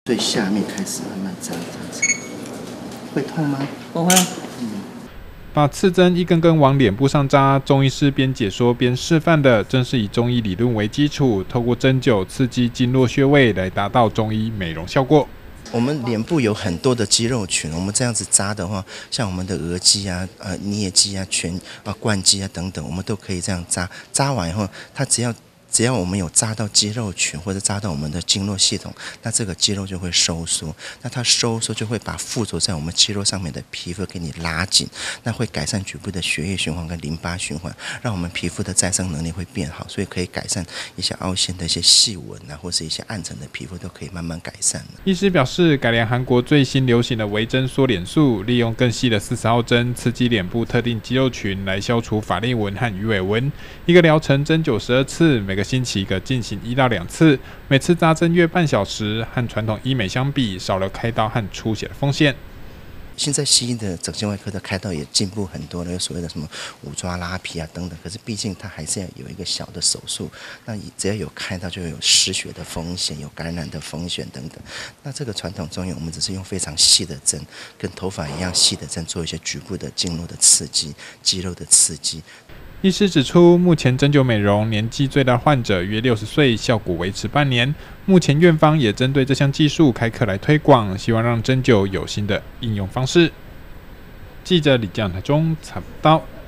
最下面开始慢慢扎，会痛吗？ 不会。 把刺针一根根往脸部上扎，中医师边解说边示范的，正是以中医理论为基础，透过针灸刺激经络穴位来达到中医美容效果。 我们脸部有很多的肌肉群，我们这样子扎的话，像我们的额肌啊、颞肌啊、冠肌啊等等，我们都可以这样扎。扎完以后，它只要我们有扎到肌肉群或者扎到我们的经络系统，那这个肌肉就会收缩，那它收缩就会把附着在我们肌肉上面的皮肤给你拉紧，那会改善局部的血液循环跟淋巴循环，让我们皮肤的再生能力会变好，所以可以改善一些凹陷的一些细纹啊，或是一些暗沉的皮肤都可以慢慢改善了。 医师表示，改良韩国最新流行的微针缩脸术，利用更细的40号针刺激脸部特定肌肉群，来消除法令纹和鱼尾纹。一个疗程针灸12次，每个星期各进行1到2次，每次扎针约半小时，和传统医美相比，少了开刀和出血的风险。 现在西医的整形外科的开刀也进步很多了，有所谓的什么五抓拉皮啊等等，可是毕竟它还是要有一个小的手术，那只要有开刀就有失血的风险，有感染的风险等等。那这个传统中医我们只是用非常细的针，跟头发一样细的针做一些局部的经络的刺激、肌肉的刺激。 医师指出，目前针灸美容年纪最大患者约60岁，效果维持半年。目前院方也针对这项技术开课来推广，希望让针灸有新的应用方式。记者李江台中采报。